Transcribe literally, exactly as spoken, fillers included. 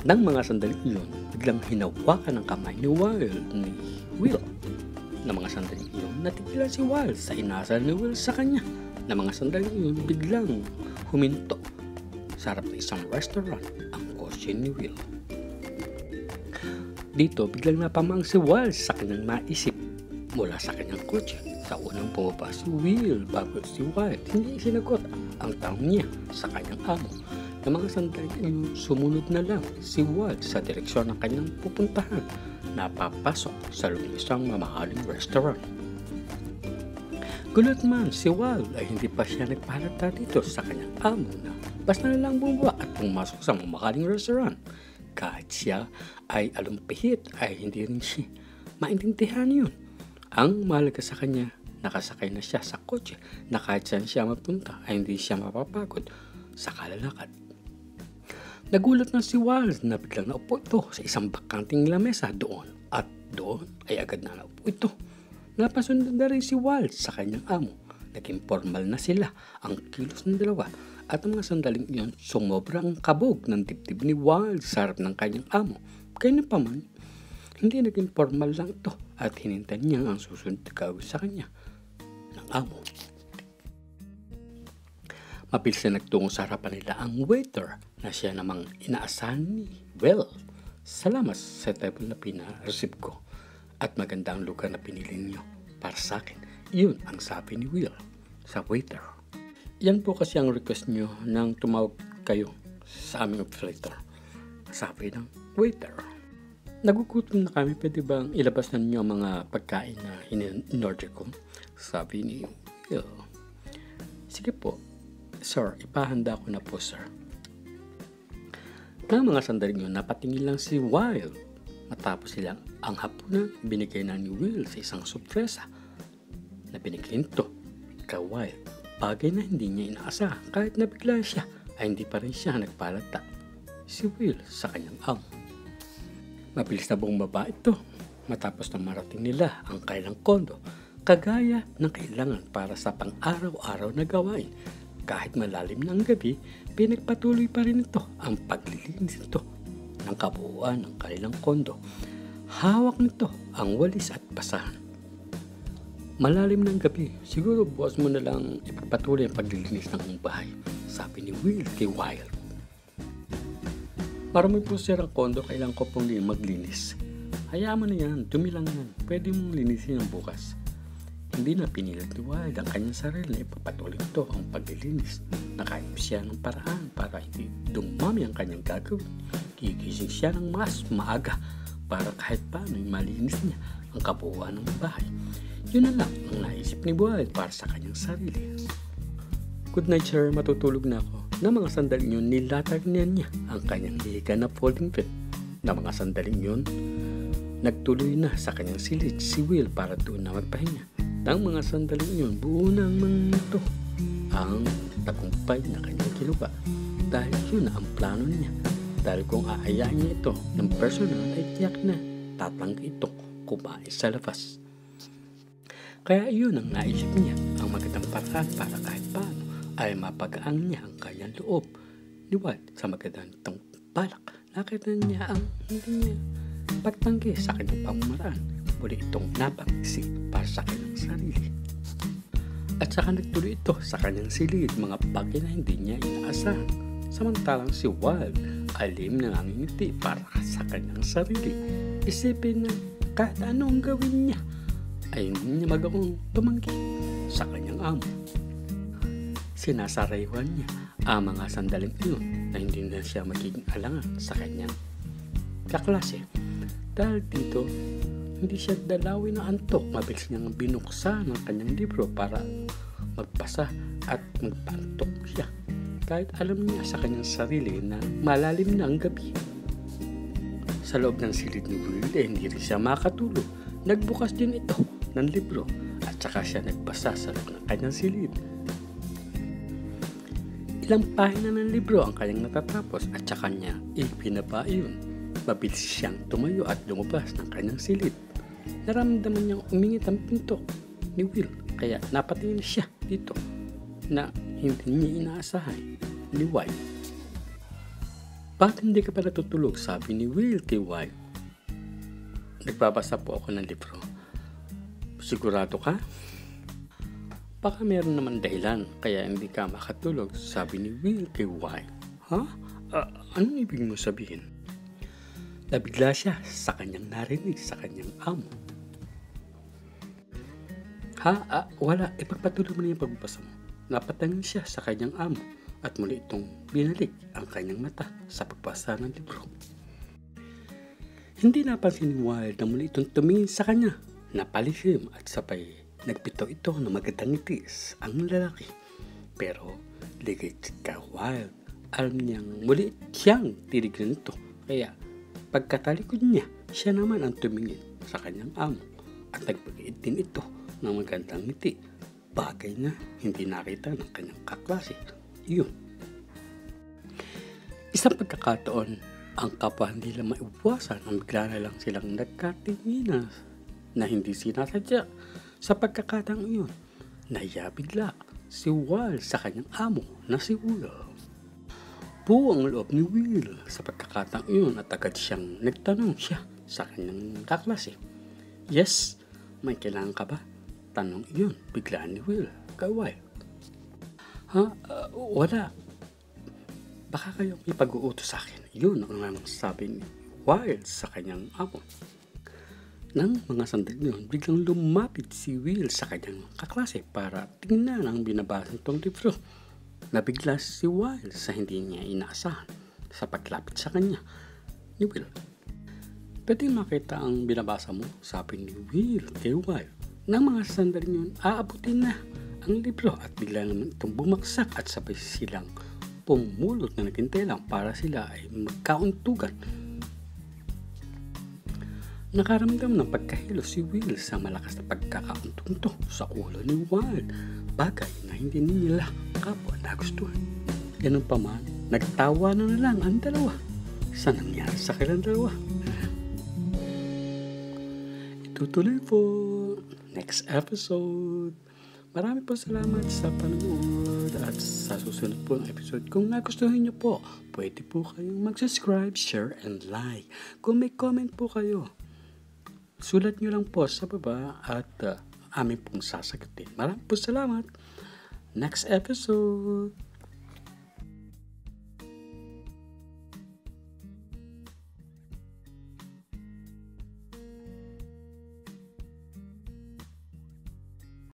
Nang mga sandaling iyon, biglang hinawakan ng kamay ni Wild ni Will. Na mga sandaling iyon, natigilan si Wild sa inasal ni Will sa kanya. Na mga sandaling iyon, biglang huminto sa harap ng isang restaurant ang kotse ni Will. Dito, biglang napamang si Wild sa kanyang naisip mula sa kanyang kotse. Sa unang bumaba si Will bago si Wild, hindi sinagot ang tanong niya sa kanyang amo. Na mga sandaling iyon, sumunod na lang si Wild sa direksyon ng kanyang pupuntahan na papasok sa loob ng isang mamahaling restaurant. Gulat man si Wild ay hindi pa siya nagpahalata dito sa kanyang amo na basta na lang bumaba at pumasok sa mamahaling restaurant. Kahit siya ay alumpihit ay hindi rin siya maintindihan yun. Ang mahalaga sa kanya, nakasakay na siya sa kotse na kahit saan siya mapunta ay hindi siya mapapagod sa kalalakad. Nagulat na si Wild na biglang naupo ito sa isang bakanting lamesa doon at doon ay agad na naupo ito. Napasunod na rin si Wild sa kanyang amo. Naging formal na sila ang kilos ng dalawa at ang mga sandaling iyon sumobrang kabog ng dibdib ni Wild sa harap ng kanyang amo. Kaya pa man, hindi naging formal lang ito at hinintay niya ang susunod na gawin sa kanya ng amo. Mabilis na nagtungo sa harapan nila ang waiter na siya namang inaasahan ni Will. Salamat sa table na pina-receive ko at maganda ang lugar na pinili niyo para sa akin. Yun ang sabi ni Will sa waiter. Yan po kasi ang request niyo nang tumawag kayo sa aming operator. Sabi ng waiter. Nagugutom na kami, pwede bang ilabas na niyo ang mga pagkain na in-order ko? Sabi ni Will. Sige po. Sir, ipahanda ko na po, sir. Nang mga sandaling yun, napatingin lang si Wild. Matapos silang ang hapunan, binigay na ni Will sa isang sorpresa na binigay nito kay Wild. Bagay na hindi niya inaasa. Kahit nabigla siya, ay hindi pa rin siya nagpalata si Will sa kanyang amo. Mabilis na bumaba ito matapos na marating nila ang kailang kondo, kagaya ng kailangan para sa pang-araw-araw na gawain. Kahit malalim na ang gabi, pinagpatuloy pa rin ito ang paglilinis nito ng kabuuan ng kanilang kondo. Hawak nito ang walis at basahan. Malalim ng gabi, siguro bukas mo na lang ipagpatuloy ang paglilinis ng bahay, sabi ni Will kay Wild. Marami po sir ang kondo, kailangan ko pong maglinis. Hayaan mo na yan, dumi lang yan, pwede mong linisin ang bukas. Hindi na pinilit ni Wild ang kanyang sarili na ipapatuloy ito ang paglilinis. Nakaisip siya ng paraan para hindi dumami ang kanyang gagawin. Gigising siya ng mas maaga para kahit paano malinis niya ang kabuuan ng bahay. Yun na lang ang naisip ni Wild para sa kanyang sarili. Good night sir, matutulog na ako. Na mga sandaling yun, nilatag niya niya ang kanyang higa na folding bed. Na mga sandaling yun, nagtuloy na sa kanyang silid si Will para doon na magpahinga. Nang mga sandaling yun, buo na ang mga ang tagumpay na kanyang kinuha. Dahil yun na ang plano niya. Dahil kung aayain niya ito ng personal ay tiyak na tatanggi ito kumain sa labas. Kaya yun ang naisip niya, ang magandang paraan para kahit paano ay mapagaan niya ang kanyang loob. Ni Wild sa magandang itong balak, nakita niya ang hindi niya pagtanggi sa kanyang pamamaraan. Muli itong napangisi para sa kanyang sarili. At saka nagtuloy ito sa kanyang silid, mga bagay na hindi niya inaasahan. Samantalang si Wild ay lim na ngingiti para sa kanyang sarili. Isipin na kahit anong gawin niya ay hindi niya magawang tumanggi sa kanyang amo. Sinasaraywan niya ang mga sandaling iyon na hindi na siya magiging alangan sa kanyang kaklase. Dahil dito, hindi siya dalawin na antok. Mabilis niyang binuksan ang kanyang libro para magbasa at magpantok siya. Kahit alam niya sa kanyang sarili na malalim na ang gabi. Sa loob ng silid ni Will, eh, hindi rin siya makatulog. Nagbukas din ito ng libro at saka siya nagbasa sa loob ng kanyang silid. Ilang pahina ng libro ang kanyang natatapos at saka niya ipinaba iyon. Mabilis siyang tumayo at lumabas ng kanyang silid. Naramdaman niyang umingit ang pinto ni Will, kaya napatingin siya dito na hindi niya inaasahan ni Wild. Bakit hindi ka pa natutulog? Sabi ni Will kay Wild. Nagbabasa po ako ng libro. Sigurado ka? Baka meron naman dahilan kaya hindi ka makatulog, sabi ni Will kay Wild. Ha? Uh, anong ibig mo sabihin? Nabigla siya sa kanyang narinig sa kanyang amo. Ha? Ah, wala. Ipagpatuloy mo na yung pagbabasa mo. Napatangin siya sa kanyang amo at muli itong binalik ang kanyang mata sa pagbasa ng libro. Hindi napansin ni Wild na muli itong tumingin sa kanya. Napalihim at sabay nagpito ito na magandang ngitis ang lalaki. Pero ligit ka Wild, alam niyang muli siyang tinignan ito. Kaya pagkatalikod niya, siya naman ang tumingin sa kanyang amo at nagpagait din ito ng magandang ngiti. Bagay na hindi nakita ng kanyang kaklase. Iyon. Isang pagkakataon, ang kapwa hindi lang maiwasan ang bigla na lang silang nagkatinginan na hindi sinasadya. Sa pagkakataong iyon, nahiya bigla si Wild sa kanyang amo na si Will. Buo ang loob ni Will sa pagkakataong iyon at agad siyang nagtanong siya sa kanyang kaklase. Yes, may kailangan ka ba? Tanong iyon biglaan ni Will kay Wild. Ha? Uh, wala. Baka kayo may pag-uutos sa akin. Yun ang sabi ni Wild sa kanyang amo. Nang mga sandali yun, biglang lumapit si Will sa kanyang kaklase para tingnan ang binabasa nitong libro. Nabigla si Wild sa hindi niya inaasahan sa paglapit sa kanya ni Will. Pwede makita ang binabasa mo, sabi ni Will kay Wild. Nang mga sandali yun, aabutin na ang libro at bigla naman itong bumagsak at sabay silang pumulot na naghintay lang para sila ay magkauntugan. Nakaramdam ng pagkahilo si Will sa malakas na pagkakauntunto sa ulo ni Wild, bagay na hindi nila kapwa nagustuhan. Ganun pa man, nagtawa na, na lang ang dalawa sa nangyari sa kanilang dalawa. Itutuloy po next episode. Marami po salamat sa panonood at sa susunod po ng episode. Kung nagustuhan niyo po, pwede po kayong mag-subscribe, share, and like. Kung may comment po kayo, sulat niyo lang po sa baba at uh, amin pong sasagutin. Marami po salamat. Next episode.